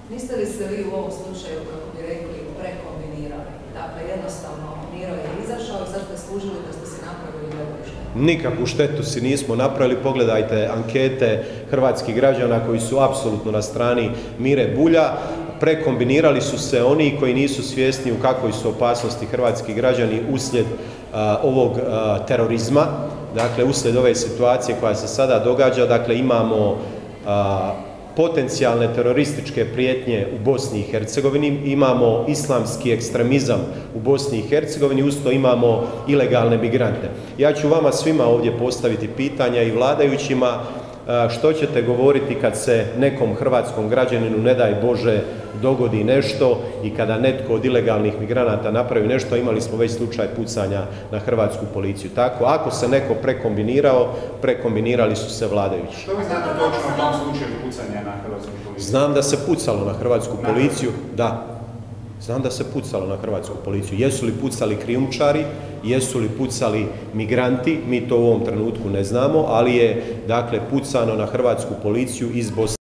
Niste li se vi u ovom slučaju, kako bi rekli, prekombinirali? Dakle, jednostavno Miro je izašao i sad ste služili da ste se napravili veliku štetu? Nikakvu štetu si nismo napravili. Pogledajte ankete hrvatskih građana koji su apsolutno na strani Mire Bulja. Prekombinirali su se oni koji nisu svjesni u kakvoj su opasnosti hrvatski građani uslijed ovog terorizma, dakle uslijed ove situacije koja se sada događa. Dakle, imamo potencijalne terorističke prijetnje u Bosni i Hercegovini, imamo islamski ekstremizam u Bosni i Hercegovini, uz to imamo ilegalne migrante. Ja ću vama svima ovdje postaviti pitanja i vladajućima, što ćete govoriti kad se nekom hrvatskom građaninu, ne daj Bože, dogodi nešto i kada netko od ilegalnih migranata napravi nešto. Imali smo već slučaj pucanja na hrvatsku policiju. Tako, ako se neko prekombinirao, prekombinirali su se vladajući. Što vi znate točno o tom slučaju pucanja na hrvatsku policiju? Znam da se pucalo na hrvatsku policiju, da. Znam da se pucalo na hrvatsku policiju. Jesu li pucali krijumčari, jesu li pucali migranti, mi to u ovom trenutku ne znamo, ali je, dakle, pucano na hrvatsku policiju iz Bosne.